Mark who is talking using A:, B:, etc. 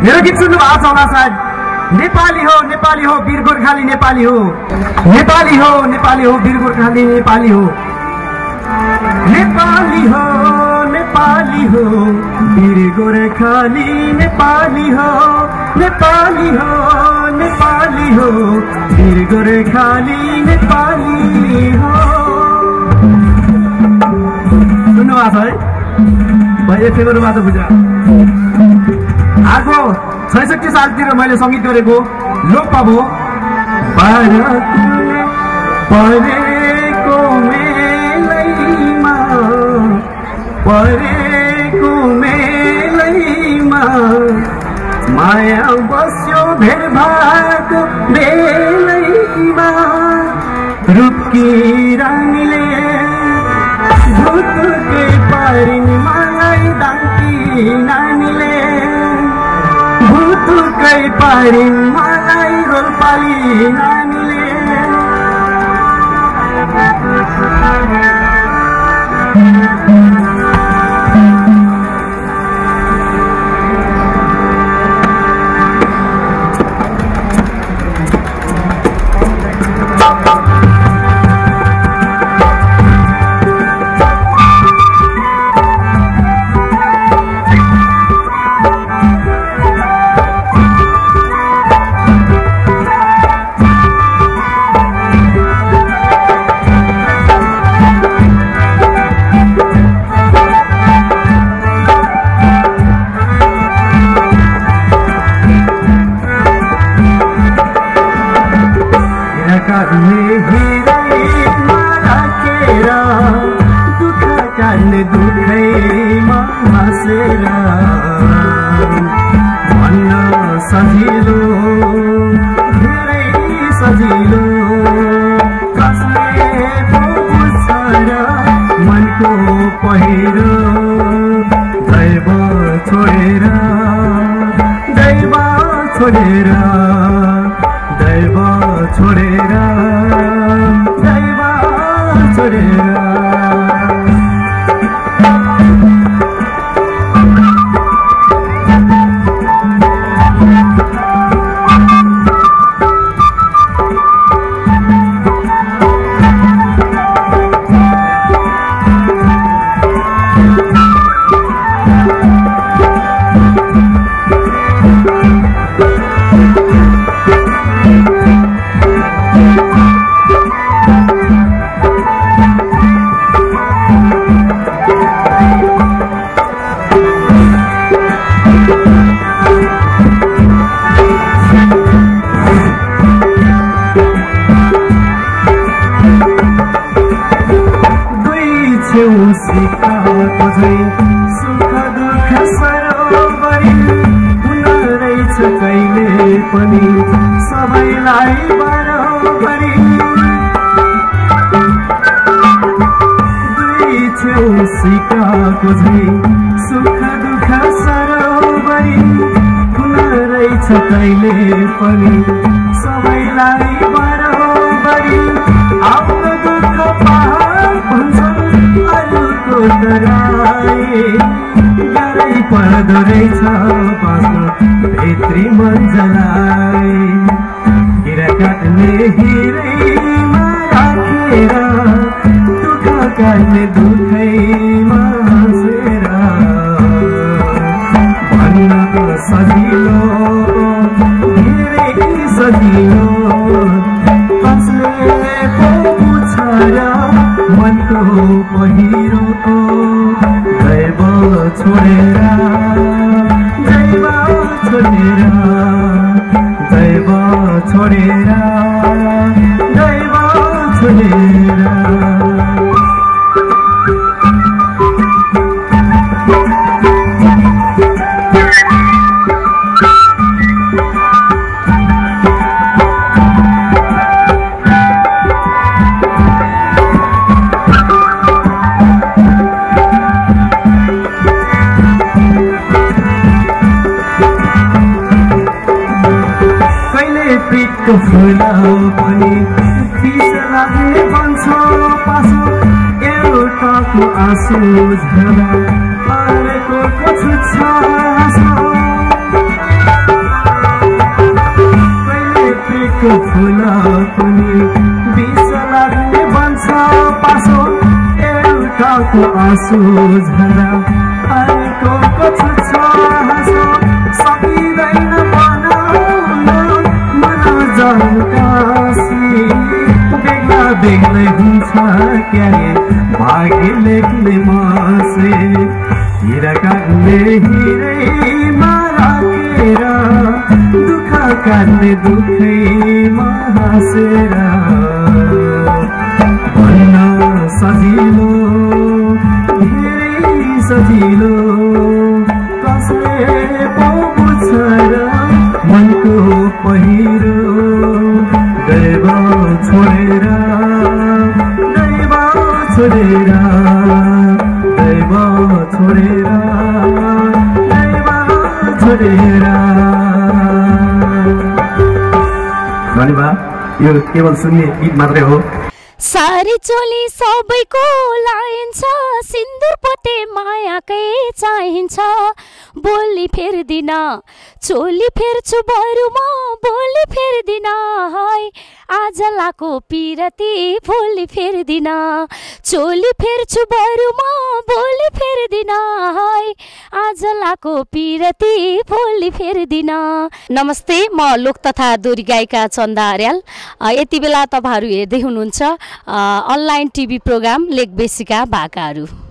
A: मेरो गीत सुन्नु भएको छ होला सायद। नेपाली हो वीर गोर्खाली नेपाली हो, नेपाली हो वीर गोर्खाली नेपाली हो, नेपाली हो वीर गोर्खाली नेपाली हो, नेपाली हो वीर गोर्खाली नेपाली हो। सुन्नु भएको छ है भाइ? एफएमहरु बाटो बुझ्छ। आगो 66 सालतिर मैले संगीत गरेको लोप अब परेको मेलैमा माया बस्यो भेरभाको बेलैमा रूपकी रानीले भुतुकै पारिन् मलाई दाङ्की नानीले, भुतुकै पारिन् मलाई रोल्पाली नानीले।
B: आँसु झरा अरेको को छुट्छ
A: फुल पनि विष लाग्ने बन्छ पासो एउटाको आँसु झर्दा अर्कोको छुच्छ हाँसो सकिँदैन बनाउन मन जन्कासी बेग्ला बेग्लै हुन्छ क्यारे भाग्य लेख्ने मासे हिरा काट्ने हिरैमा राखेर दुःख काट्ने दुःखैमा हाँसेर भन्न सजिलो धेरै सजिलो कसले पो बुझ्छ र मनको पहिरो दैव छोडेर दैव छोडेर दैव छोडेर दैव छोडेर। धन्यवाद। यो केवल सुन्ने गीत मात्रै हो।
B: सारी चोली सबैको लाइन्छ सिन्दुर पोते मायाकै चाहिन्छ बोली फेर्दिन चोली फेर्छु बरु म बोली फेर्दिन है आज लाको पिरती भोलि फेर्दिन चोली फेर्छु बरु म बोली फेर्दिन है आज लाको पिरती भोलि फेर्दिन। नमस्ते, म लोक तथा दोरी गायिका चन्दा अर्याल। यति बेला तपाईहरु हेर्दै हुनुहुन्छ अनलाइन टिभी प्रोग्राम लेक बेसीका भाकाहरू।